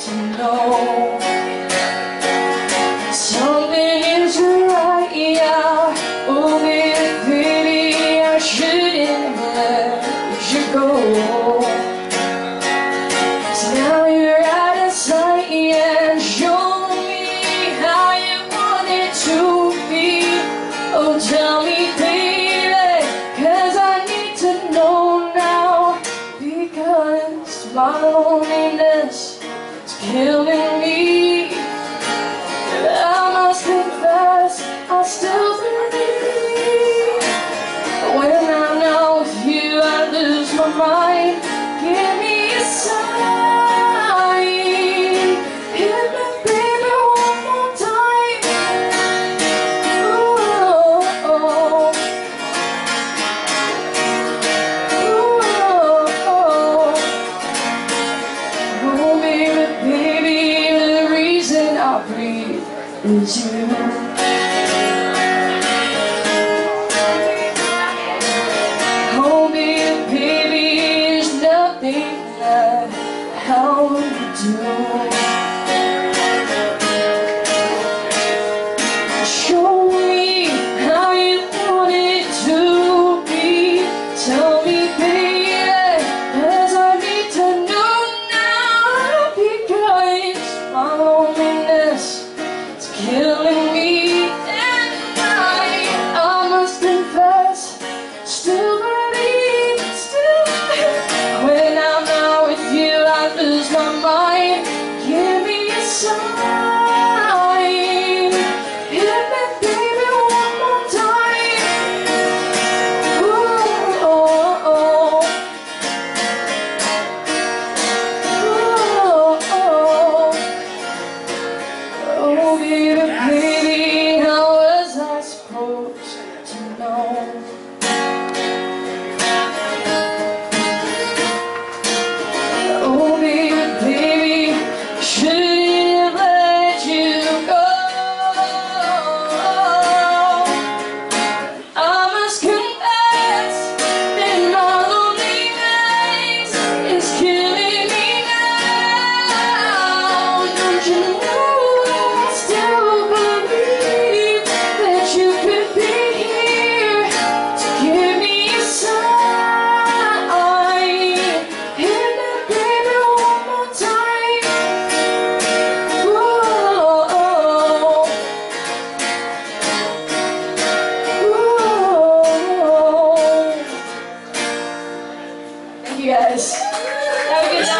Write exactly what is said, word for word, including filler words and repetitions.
to know something is right, yeah. Oh baby, I shouldn't let you go. So now you're out of sight and show me how you want it to be. Oh, tell me, baby, 'cause I need to know now, because my loneliness is killing me. I must confess, I still believe when I'm not with you, I lose my mind. Give me a sign, hit me, baby, one more time. Ooh, oh, ooh, oh, oh, baby, baby, the reason I breathe is you. Oh, baby, baby, there's nothing that I would do. Show me how you want it to be. Tell me, baby, 'cause I need to know now, because my loneliness is killing me. And I, I must confess, still believe, still believe. When I'm not with you, I lose my mind. Give me a sign. Hit me, baby, one more time. Ooh, oh, oh. Ooh, oh. Oh, baby, baby, how was I supposed to know? Oh, baby, baby, shouldn't let you go. I must confess that my loneliness is killing me now. Don't you know I still believe that you could be here to give me a sign. Hit me, baby, one more time. Ooh, oh, ooh. Thank you guys. Have a good night.